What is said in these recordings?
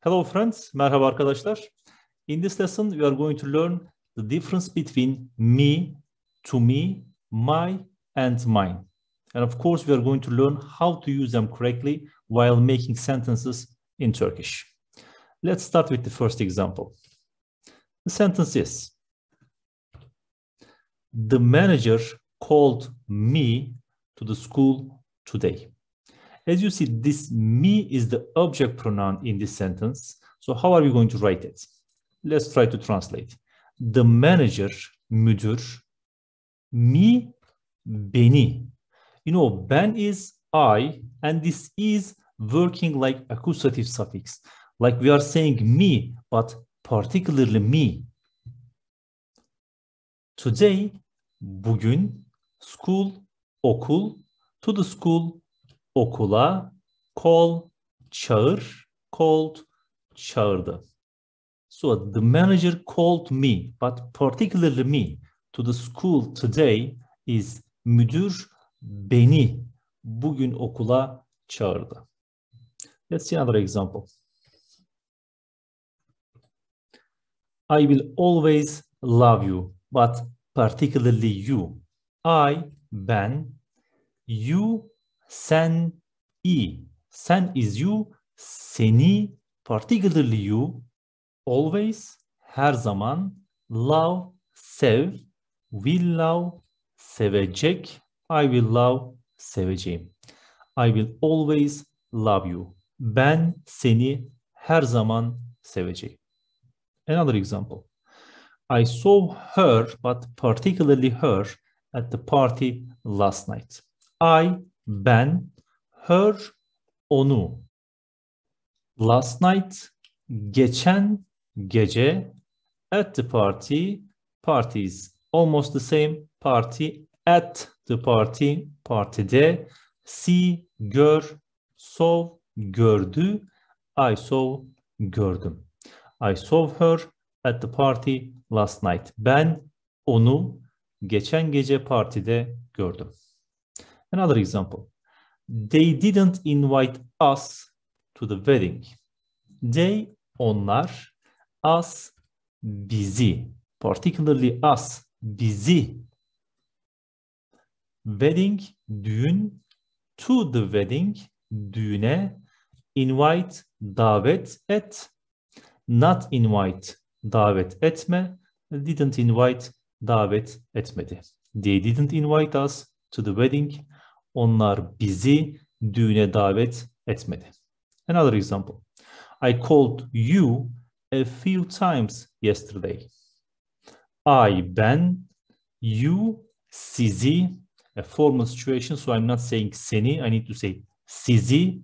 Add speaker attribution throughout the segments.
Speaker 1: Hello friends, merhaba arkadaşlar. In this lesson we are going to learn the difference between me, to me, my and mine. And of course we are going to learn how to use them correctly while making sentences in Turkish. Let's start with the first example. The sentence is, the manager called me to the school today. As you see, this me is the object pronoun in this sentence. So how are we going to write it? Let's try to translate. The manager, müdür, me, beni. You know, ben is I, and this is working like accusative suffix. Like we are saying me, but particularly me. Today, bugün, school, okul, to the school, okula, call, çağır, called, çağırdı. So the manager called me, but particularly me, to the school today is müdür beni bugün okula çağırdı. Let's see another example. I will always love you, but particularly you. I, ben, you, sen, i. Sen is you, seni, particularly you, always, her zaman, love, sev, will love, sevecek, I will love, seveceğim. I will always love you. Ben seni her zaman seveceğim. Another example. I saw her, but particularly her, at the party last night. I, ben, her, onu. Last night, geçen gece, at the party, party is almost the same, party, at the party, partide, see, gör, saw, gördü, I saw, gördüm. I saw her at the party last night. Ben onu geçen gece partide gördüm. Another example. They didn't invite us to the wedding. They, onlar, us, bizi, particularly us, bizi. Wedding, düğün, to the wedding, düğüne, invite, davet et, not invite, davet etme, didn't invite, davet etmedi. They didn't invite us to the wedding. Onlar bizi düğüne davet etmedi. Another example. I called you a few times yesterday. I, ben, you, sizi, a formal situation, so I'm not saying seni, I need to say sizi.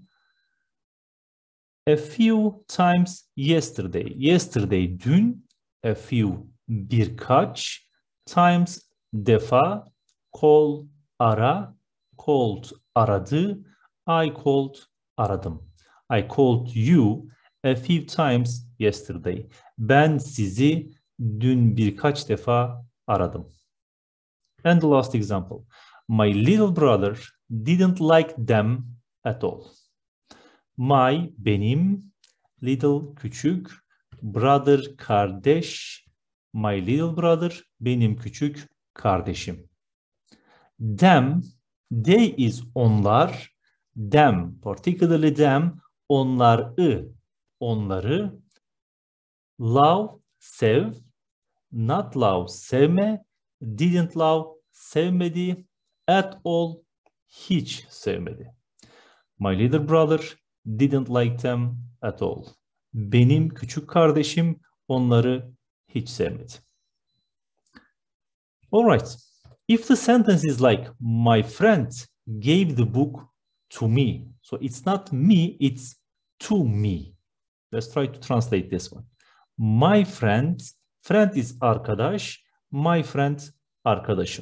Speaker 1: A few times yesterday. Yesterday, dün, a few, birkaç, times, defa, call, ara, called, aradı, I called, aradım. I called you a few times yesterday. Ben sizi dün birkaç defa aradım. And the last example. My little brother didn't like them at all. My, benim, little, küçük, brother, kardeş, my little brother, benim küçük kardeşim. Them, they is onlar, them, particularly them, onları, onları, love, sev, not love, sevme, didn't love, sevmedi, at all, hiç sevmedi. My little brother didn't like them at all. Benim küçük kardeşim onları hiç sevmedi. All right. If the sentence is like, my friend gave the book to me. So it's not me, it's to me. Let's try to translate this one. My friend, friend is arkadaş, my friend arkadaşım.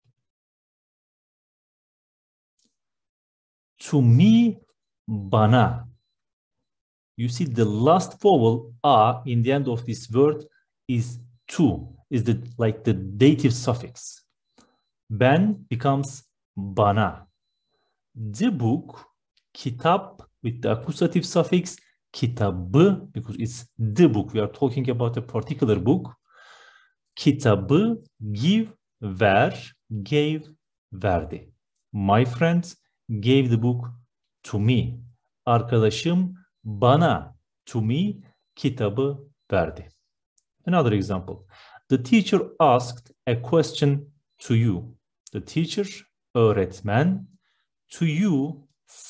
Speaker 1: To me, bana. You see the last vowel a in the end of this word is to, is like the dative suffix. Ben becomes bana. The book, kitap with the accusative suffix Kitabı, because it's the book. We are talking about a particular book. Kitabı give, ver, gave, verdi. My friend gave the book to me. Arkadaşım bana, to me, kitabı verdi. Another example. The teacher asked a question to you. The teacher, öğretmen, to you,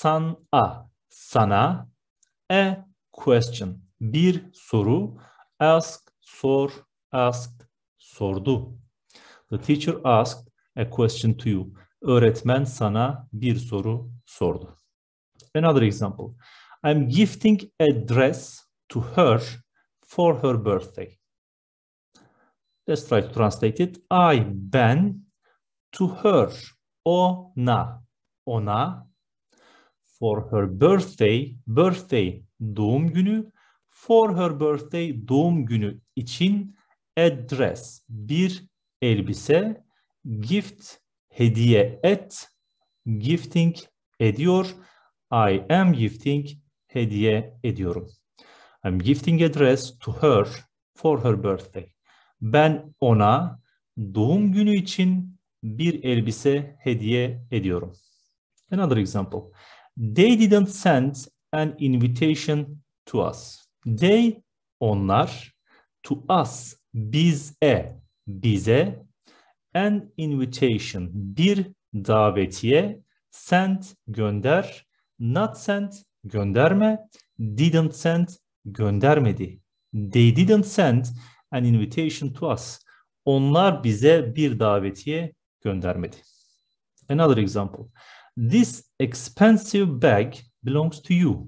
Speaker 1: sana, a question, bir soru, ask, sor, asked, sordu. The teacher asked a question to you. Öğretmen sana bir soru sordu. Another example. I'm gifting a dress to her for her birthday. Let's try to translate it. Ben, to her, ona, for her birthday, doğum günü, for her birthday, doğum günü için, a dress, bir elbise, gift, hediye et, gifting, ediyor, I am gifting, hediye ediyorum. I'm gifting a dress to her for her birthday. Ben ona doğum günü için bir elbise hediye ediyorum. Another example. They didn't send an invitation to us. They, onlar, to us, bize, an invitation, bir davetiye, send, gönder, not send, gönderme, didn't send, göndermedi. They didn't send an invitation to us. Onlar bize bir davetiye göndermedi. Another example. This expensive bag belongs to you.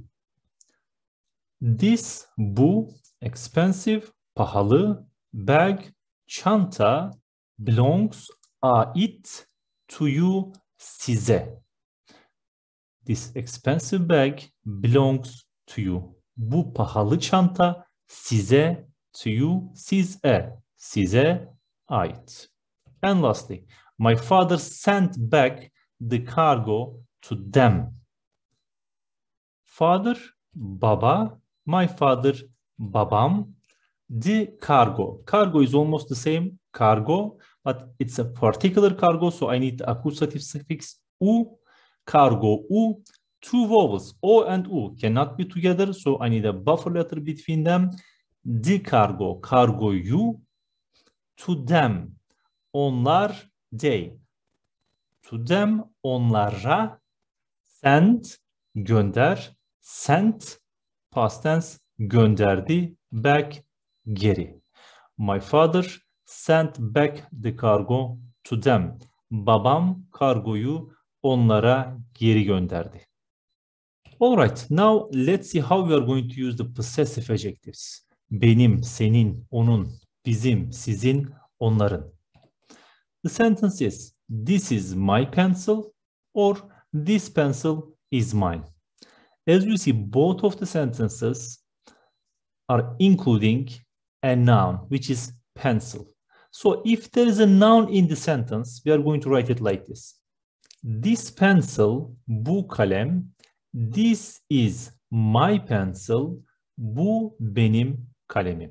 Speaker 1: This, bu, expensive, pahalı, bag, çanta, belongs, ait, to you, size. This expensive bag belongs to you. Bu pahalı çanta size, to you, size ait. And lastly, my father sent back the cargo to them. Father, baba, my father, babam, the cargo. Cargo is almost the same, cargo, but it's a particular cargo, so I need the accusative suffix u, cargo u, two vowels, o and u cannot be together, so I need a buffer letter between them. The cargo, cargoyu, to them, onlar, they. To them, onlara, send, gönder, sent, past tense, gönderdi, back, geri. My father sent back the cargo to them. Babam kargoyu onlara geri gönderdi. All right, now let's see how we are going to use the possessive adjectives. Benim, senin, onun, bizim, sizin, onların. The sentence is, this is my pencil, or this pencil is mine. As you see, both of the sentences are including a noun, which is pencil. So if there is a noun in the sentence, we are going to write it like this. This pencil, bu kalem. This is my pencil, bu benim kalemim.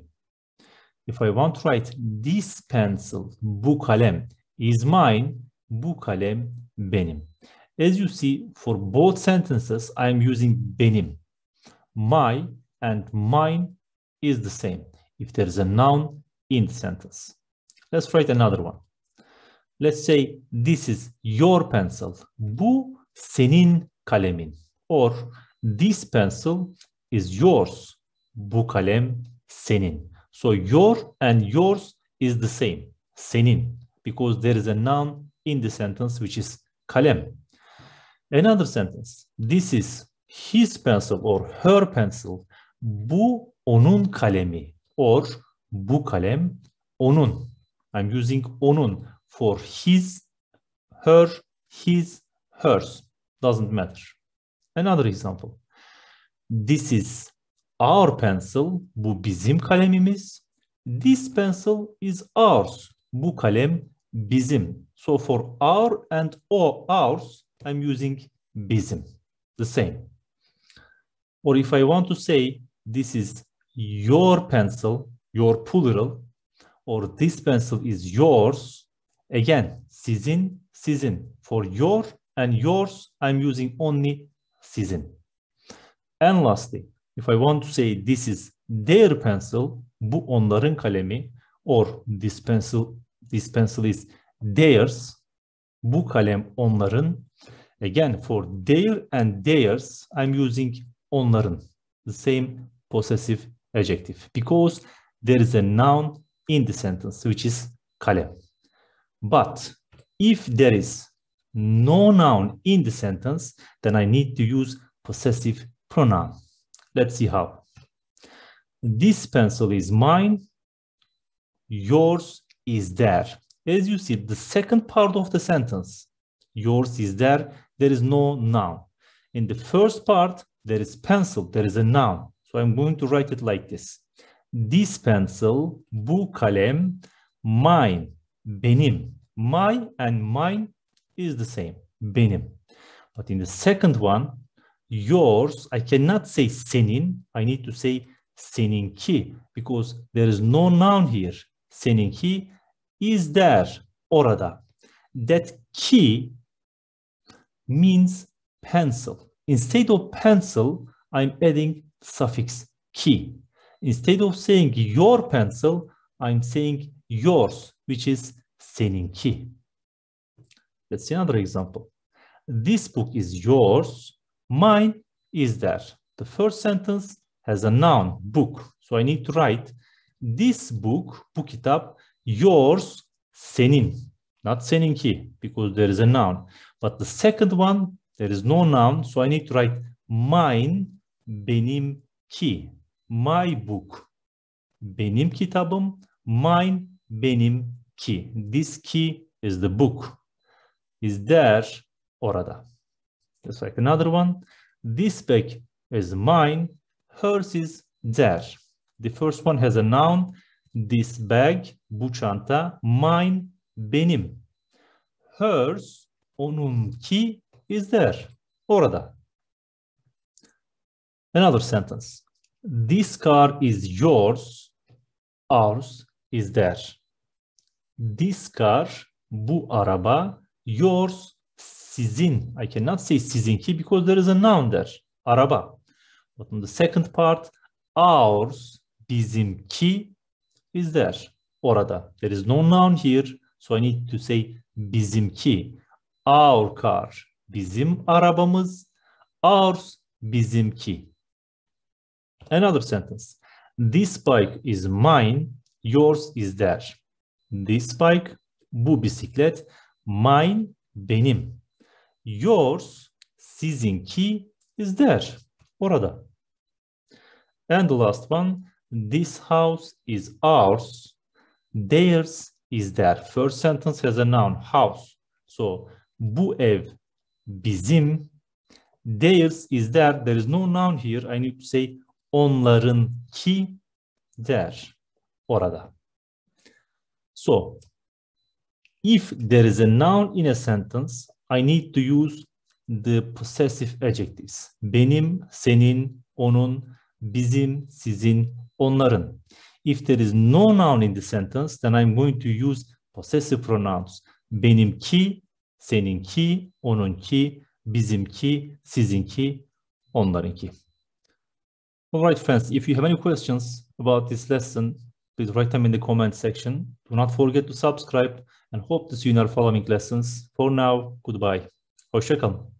Speaker 1: If I want to write this pencil, bu kalem, is mine, bu kalem benim. As you see, for both sentences, I am using benim. My and mine is the same if there is a noun in the sentence. Let's write another one. Let's say this is your pencil. Bu senin kalemin. Or this pencil is yours. Bu kalem senin. So your and yours is the same. Senin. Because there is a noun in the sentence which is kalem. Another sentence. This is his pencil or her pencil. Bu onun kalemi. Or bu kalem onun. I'm using onun for his, her, his, hers. Doesn't matter. Another example. This is our pencil. Bu bizim kalemimiz. This pencil is ours. Bu kalem bizim. So for our and ours, I'm using bizim. The same. Or if I want to say this is your pencil, your plural, or this pencil is yours. Again, sizin, sizin. For your and yours, I'm using only sizin. And lastly, if I want to say this is their pencil, bu onların kalemi, or this pencil is theirs, bu kalem onların. Again, for their and theirs, I'm using onların, the same possessive adjective, because there is a noun in the sentence, which is kalem. But if there is no noun in the sentence, then I need to use possessive pronoun. Let's see how. This pencil is mine. Yours is there. As you see, the second part of the sentence, yours is there, there is no noun. In the first part, there is pencil, there is a noun. So I'm going to write it like this. This pencil, bu kalem, mine, benim. My and mine is the same, benim. But in the second one, yours, I cannot say senin, I need to say seninki, because there is no noun here. Seninki is there, orada. That ki means pencil. Instead of pencil, I'm adding suffix ki. Instead of saying your pencil, I'm saying yours, which is seninki. Let's see another example. This book is yours, mine is there. The first sentence has a noun, book. So I need to write this book, bu kitap, yours, senin, not seninki, because there is a noun. But the second one, there is no noun, so I need to write mine, benimki, my book, benim kitabım, mine, benimki. This ki is the book, is there, orada. Just like another one, this bag is mine, hers is there. The first one has a noun, this bag, bu çanta, mine, benim. Hers, onunki is there, orada. Another sentence. This car is yours, ours is there. This car, bu araba, yours, sizin. I cannot say sizinki because there is a noun there, araba. But in the second part, ours, bizimki is there, orada. There is no noun here, so I need to say bizimki. Our car, bizim arabamız, ours, bizimki. Another sentence. This bike is mine, yours is there. This bike, bu bisiklet, mine, benim. Yours, sizinki is there, orada. And the last one, this house is ours, theirs is there. First sentence has a noun, house. So, bu ev bizim, theirs is there. There is no noun here. I need to say onlarınki there, orada. So, if there is a noun in a sentence, I need to use the possessive adjectives. Benim, senin, onun, bizim, sizin, onların. If there is no noun in the sentence, then I'm going to use possessive pronouns. Benimki, seninki, onunki, bizimki, sizinki, onlarınki. All right, friends, if you have any questions about this lesson, please write them in the comment section. Do not forget to subscribe and hope to see you in our following lessons. For now, goodbye. Hoşça kalın.